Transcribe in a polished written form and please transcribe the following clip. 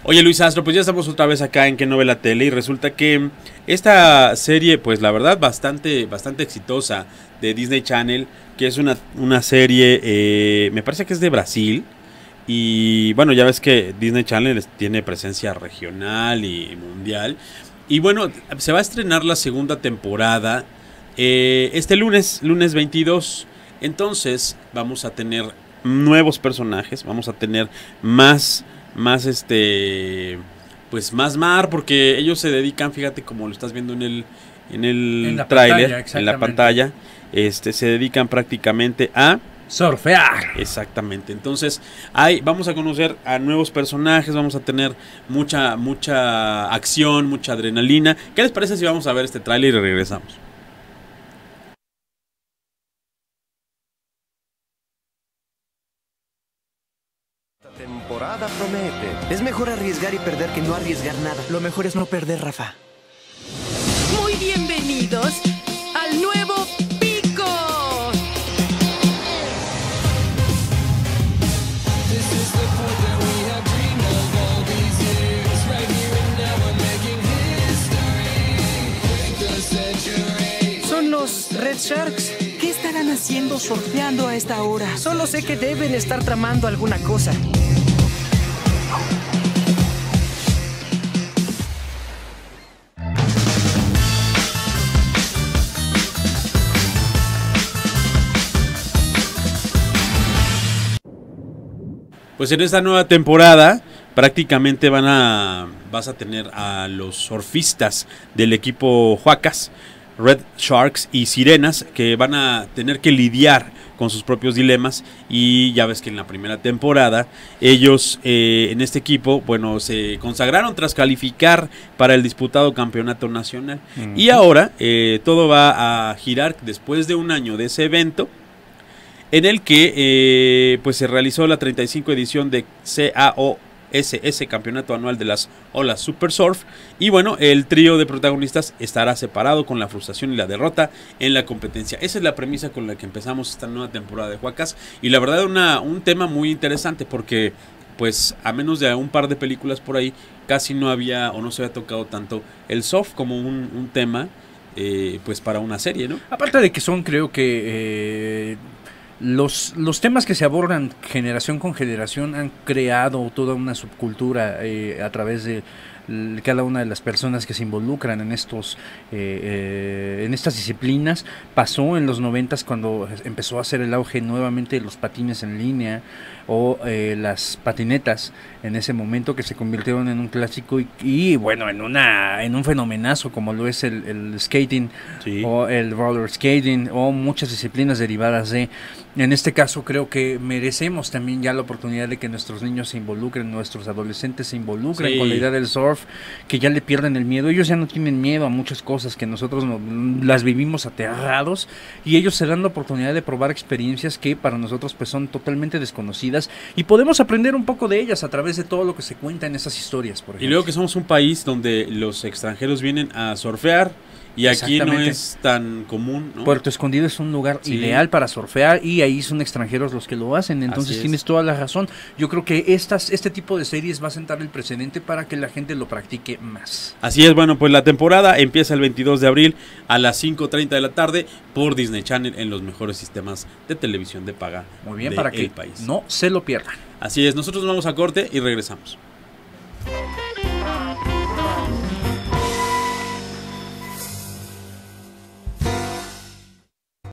Oye, Luis Astro, pues ya estamos otra vez acá en Que No Ve la Tele y resulta que esta serie, pues la verdad, bastante exitosa de Disney Channel, que es una serie, me parece que es de Brasil. Y bueno, ya ves que Disney Channel tiene presencia regional y mundial. Y bueno, se va a estrenar la segunda temporada este lunes 22. Entonces vamos a tener nuevos personajes, vamos a tener más pues más mar, porque ellos se dedican, fíjate como lo estás viendo en el tráiler, en la pantalla, se dedican prácticamente a surfear. Exactamente. Entonces, vamos a conocer a nuevos personajes, vamos a tener mucha acción, mucha adrenalina. ¿Qué les parece si vamos a ver este tráiler y regresamos? Temporada promete. Es mejor arriesgar y perder que no arriesgar nada. Lo mejor es no perder, Rafa. Muy bienvenidos al nuevo Pico. Son los Red Sharks. ¿Qué estarán haciendo surfeando a esta hora? Solo sé que deben estar tramando alguna cosa. Pues en esta nueva temporada prácticamente vas a tener a los surfistas del equipo Huacas, Red Sharks y Sirenas, que van a tener que lidiar con sus propios dilemas. Y ya ves que en la primera temporada ellos en este equipo, bueno, se consagraron tras calificar para el disputado campeonato nacional. Y ahora todo va a girar después de un año de ese evento, en el que pues se realizó la 35 edición de CAOSS, Campeonato Anual de las Olas Super Surf. Y bueno, el trío de protagonistas estará separado con la frustración y la derrota en la competencia. Esa es la premisa con la que empezamos esta nueva temporada de Huacas. Y la verdad un tema muy interesante, porque pues a menos de un par de películas por ahí, casi no había o no se había tocado tanto el surf como un tema pues para una serie, ¿no? Aparte de que son, creo que los temas que se abordan generación con generación han creado toda una subcultura a través de cada una de las personas que se involucran en estas disciplinas. Pasó en los 90s cuando empezó a hacer el auge nuevamente los patines en línea o las patinetas, en ese momento, que se convirtieron en un clásico y bueno, en un fenomenazo como lo es el skating, sí, o el roller skating o muchas disciplinas derivadas de. En este caso creo que merecemos también ya la oportunidad de que nuestros niños se involucren, nuestros adolescentes se involucren, sí, con la idea del surf, que ya le pierden el miedo. Ellos ya no tienen miedo a muchas cosas que nosotros las vivimos aterrados, y ellos se dan la oportunidad de probar experiencias que para nosotros pues son totalmente desconocidas, y podemos aprender un poco de ellas a través de todo lo que se cuenta en esas historias, por ejemplo. Y luego que somos un país donde los extranjeros vienen a surfear, y aquí no es tan común, ¿no? Puerto Escondido es un lugar, sí, ideal para surfear, y ahí son extranjeros los que lo hacen. Entonces tienes toda la razón. Yo creo que este tipo de series va a sentar el precedente para que la gente lo practique más. Así es. Bueno, pues la temporada empieza el 22 de abril a las 5:30 de la tarde por Disney Channel, en los mejores sistemas de televisión de paga. Muy bien, para que país no se lo pierdan. Así es. Nosotros vamos a corte y regresamos.